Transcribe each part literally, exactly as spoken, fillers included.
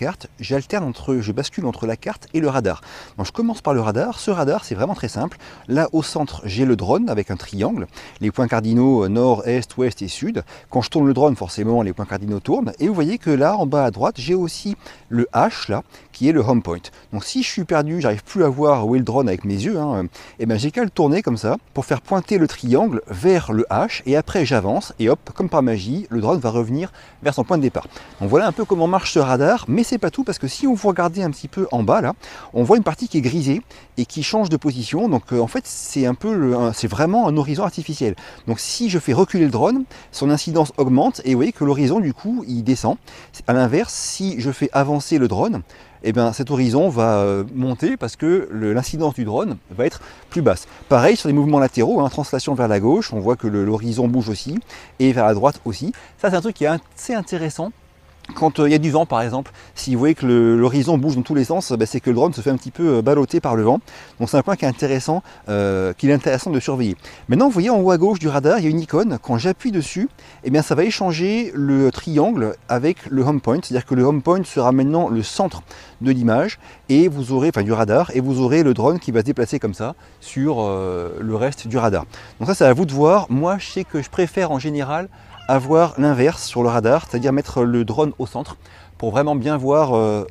carte, j'alterne entre, je bascule entre la carte et le radar. Donc je commence par le radar. Ce radar, c'est vraiment très simple. Là, au centre, j'ai le drone avec un triangle. Les points cardinaux nord, est, ouest et sud. Quand je tourne le drone, forcément, les points cardinaux tournent. Et vous voyez que là, en bas à droite, j'ai aussi le H, là, qui est le home point. Donc si je suis perdu, j'arrive plus à voir où est le drone avec mes yeux, hein, et ben j'ai qu'à le tourner comme ça pour faire pointer le triangle vers le H, et après j'avance, et hop, comme par magie, le drone va revenir vers son point de départ. Donc voilà un peu comment marche ce radar, mais c'est pas tout, parce que si on vous regardez un petit peu en bas là, on voit une partie qui est grisée et qui change de position. Donc euh, en fait c'est un peu le, c'est vraiment un horizon artificiel. Donc si je fais reculer le drone, son incidence augmente, et vous voyez que l'horizon du coup il descend. À l'inverse, si je fais avancer le drone, eh bien, cet horizon va monter parce que l'incidence du drone va être plus basse. Pareil sur les mouvements latéraux, hein, translation vers la gauche, on voit que l'horizon bouge aussi, et vers la droite aussi. Ça, c'est un truc qui est assez intéressant. Quand il euh, y a du vent par exemple, si vous voyez que l'horizon bouge dans tous les sens, bah, c'est que le drone se fait un petit peu euh, balloter par le vent. Donc c'est un point qui est intéressant, euh, qu'il est intéressant de surveiller. Maintenant vous voyez en haut à gauche du radar, il y a une icône. Quand j'appuie dessus, eh bien, ça va échanger le triangle avec le home point. C'est-à-dire que le home point sera maintenant le centre de l'image et vous aurez, enfin du radar, et vous aurez le drone qui va se déplacer comme ça sur euh, le reste du radar. Donc ça c'est à vous de voir. Moi je sais que je préfère en général avoir l'inverse sur le radar, c'est-à-dire mettre le drone au centre pour vraiment bien voir, euh,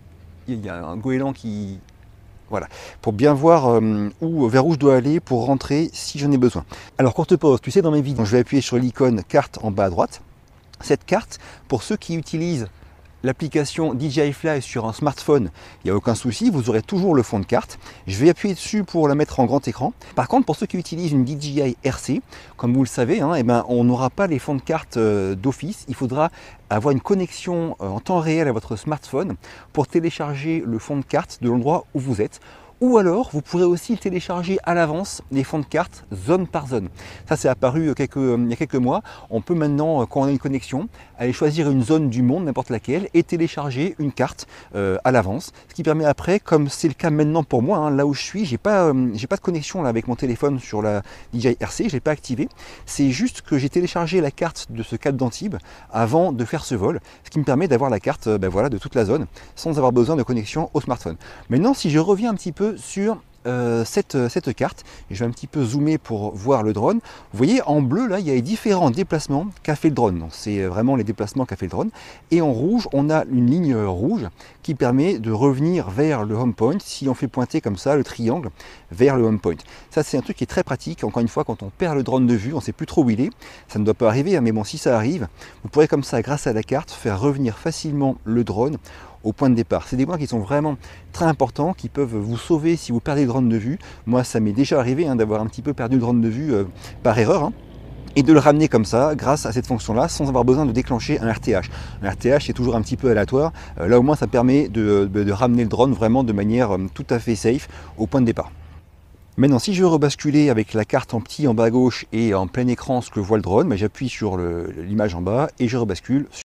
il y a un goéland qui, voilà, pour bien voir euh, où, vers où je dois aller pour rentrer si j'en ai besoin. Alors courte pause, tu sais dans mes vidéos, je vais appuyer sur l'icône carte en bas à droite. Cette carte, pour ceux qui utilisent l'application D J I Fly sur un smartphone, il n'y a aucun souci, vous aurez toujours le fond de carte. Je vais appuyer dessus pour la mettre en grand écran. Par contre, pour ceux qui utilisent une D J I R C, comme vous le savez, hein, eh ben, on n'aura pas les fonds de carte euh, d'office. Il faudra avoir une connexion euh, en temps réel à votre smartphone pour télécharger le fond de carte de l'endroit où vous êtes. Ou alors, vous pourrez aussi télécharger à l'avance les fonds de carte zone par zone. Ça, c'est apparu quelques, il y a quelques mois. On peut maintenant, quand on a une connexion, aller choisir une zone du monde, n'importe laquelle, et télécharger une carte euh, à l'avance. Ce qui permet après, comme c'est le cas maintenant pour moi, hein, là où je suis, j'ai pas, euh, j'ai pas de connexion là, avec mon téléphone sur la D J I R C, je l'ai pas activé. C'est juste que j'ai téléchargé la carte de ce Cap d'Antibes avant de faire ce vol, ce qui me permet d'avoir la carte ben voilà, de toute la zone, sans avoir besoin de connexion au smartphone. Maintenant, si je reviens un petit peu sur euh, cette, cette carte, et je vais un petit peu zoomer pour voir le drone. Vous voyez en bleu là il y a les différents déplacements qu'a fait le drone, donc c'est vraiment les déplacements qu'a fait le drone, et en rouge on a une ligne rouge qui permet de revenir vers le home point si on fait pointer comme ça le triangle vers le home point. Ça c'est un truc qui est très pratique. Encore une fois, quand on perd le drone de vue, on ne sait plus trop où il est, ça ne doit pas arriver, hein, mais bon, si ça arrive, vous pourrez comme ça, grâce à la carte, faire revenir facilement le drone au point de départ. C'est des points qui sont vraiment très importants, qui peuvent vous sauver si vous perdez le drone de vue. Moi, ça m'est déjà arrivé hein, d'avoir un petit peu perdu le drone de vue euh, par erreur, hein, et de le ramener comme ça, grâce à cette fonction-là, sans avoir besoin de déclencher un R T H. Un R T H, c'est toujours un petit peu aléatoire. Euh, là, au moins, ça permet de, de, de ramener le drone vraiment de manière euh, tout à fait safe au point de départ. Maintenant, si je veux rebasculer avec la carte en petit en bas à gauche et en plein écran ce que voit le drone, j'appuie sur l'image en bas et je rebascule